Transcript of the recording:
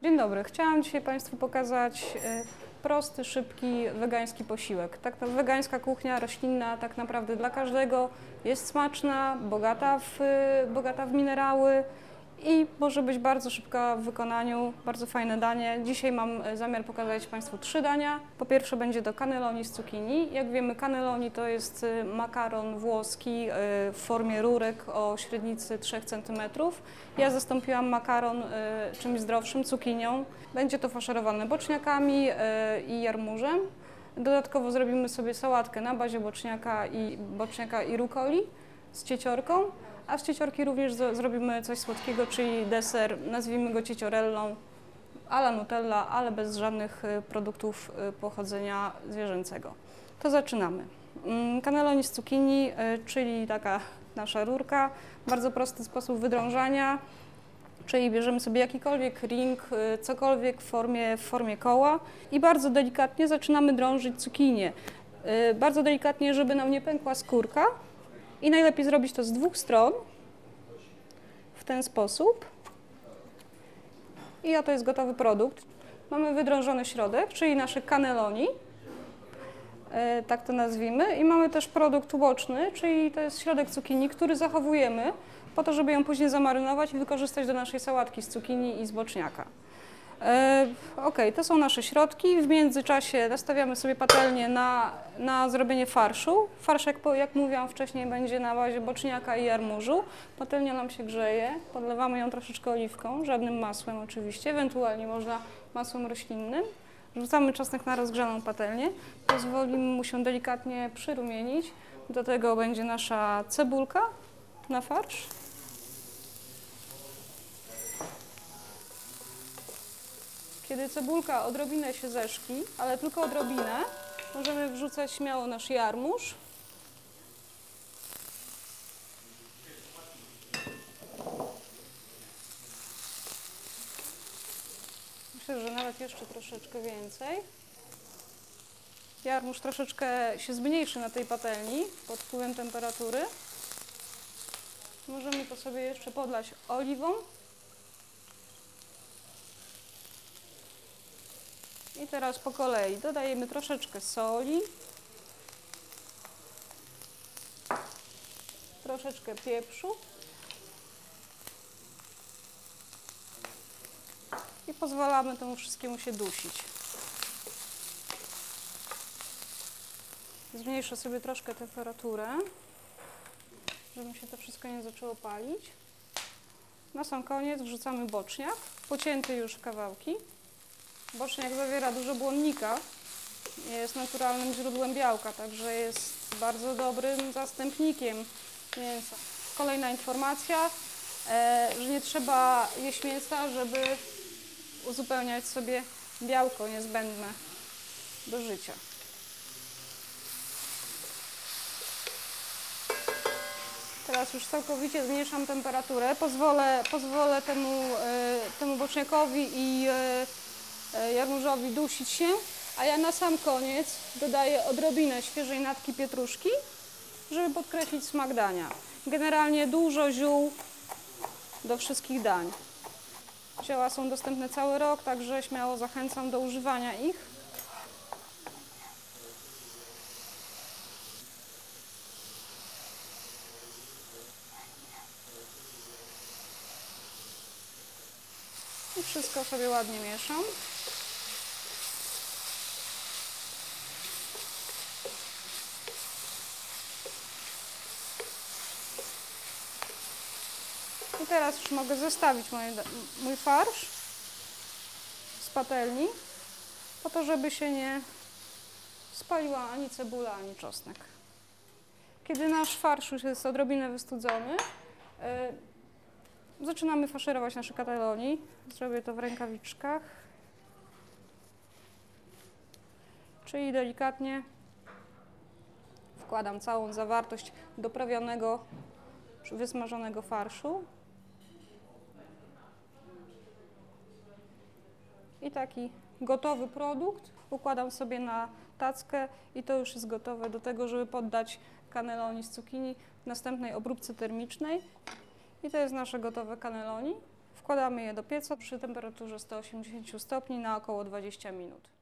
Dzień dobry, chciałam dzisiaj Państwu pokazać prosty, szybki, wegański posiłek. Ta wegańska kuchnia roślinna tak naprawdę dla każdego jest smaczna, bogata w minerały i może być bardzo szybka w wykonaniu, bardzo fajne danie. Dzisiaj mam zamiar pokazać Państwu 3 dania. Po pierwsze będzie to cannelloni z cukinii. Jak wiemy, cannelloni to jest makaron włoski w formie rurek o średnicy 3 cm. Ja zastąpiłam makaron czymś zdrowszym, cukinią. Będzie to faszerowane boczniakami i jarmużem. Dodatkowo zrobimy sobie sałatkę na bazie boczniaka i rukoli z cieciorką. A z cieciorki również zrobimy coś słodkiego, czyli deser, nazwijmy go cieciorellą, à la Nutella, ale bez żadnych produktów pochodzenia zwierzęcego. To zaczynamy. Cannelloni z cukinii, czyli taka nasza rurka, bardzo prosty sposób wydrążania, czyli bierzemy sobie jakikolwiek ring, cokolwiek w formie koła i bardzo delikatnie zaczynamy drążyć cukinię. Bardzo delikatnie, żeby nam nie pękła skórka. I najlepiej zrobić to z 2 stron, w ten sposób. I oto jest gotowy produkt. Mamy wydrążony środek, czyli nasze cannelloni, tak to nazwijmy. I mamy też produkt uboczny, czyli to jest środek cukinii, który zachowujemy po to, żeby ją później zamarynować i wykorzystać do naszej sałatki z cukinii i z boczniaka. Ok, to są nasze środki. W międzyczasie nastawiamy sobie patelnię na zrobienie farszu. Farsz, jak mówiłam wcześniej, będzie na bazie boczniaka i jarmużu. Patelnia nam się grzeje, podlewamy ją troszeczkę oliwką, żadnym masłem oczywiście, ewentualnie można masłem roślinnym. Wrzucamy czosnek na rozgrzaną patelnię, pozwolimy mu się delikatnie przyrumienić. Do tego będzie nasza cebulka na farsz. Kiedy cebulka odrobinę się zeszkli, ale tylko odrobinę, możemy wrzucać śmiało nasz jarmuż. Myślę, że nawet jeszcze troszeczkę więcej. Jarmuż troszeczkę się zmniejszy na tej patelni pod wpływem temperatury. Możemy to sobie jeszcze podlać oliwą. I teraz po kolei dodajemy troszeczkę soli, troszeczkę pieprzu i pozwalamy temu wszystkiemu się dusić. Zmniejszę sobie troszkę temperaturę, żeby się to wszystko nie zaczęło palić. Na sam koniec wrzucamy boczniak, pocięty już w kawałki. Boczniak zawiera dużo błonnika, jest naturalnym źródłem białka, także jest bardzo dobrym zastępnikiem mięsa. Kolejna informacja, że nie trzeba jeść mięsa, żeby uzupełniać sobie białko niezbędne do życia. Teraz już całkowicie zmniejszam temperaturę, pozwolę temu boczniakowi i jarmużowi dusić się, a ja na sam koniec dodaję odrobinę świeżej natki pietruszki, żeby podkreślić smak dania. Generalnie dużo ziół do wszystkich dań. Zioła są dostępne cały rok, także śmiało zachęcam do używania ich. I wszystko sobie ładnie mieszam. I teraz już mogę zestawić mój farsz z patelni, po to, żeby się nie spaliła ani cebula, ani czosnek. Kiedy nasz farsz już jest odrobinę wystudzony, zaczynamy faszerować nasze cannelloni. Zrobię to w rękawiczkach, czyli delikatnie wkładam całą zawartość doprawionego czy wysmażonego farszu. I taki gotowy produkt układam sobie na tackę i to już jest gotowe do tego, żeby poddać cannelloni z cukinii następnej obróbce termicznej. I to jest nasze gotowe cannelloni. Wkładamy je do pieca przy temperaturze 180 stopni na około 20 minut.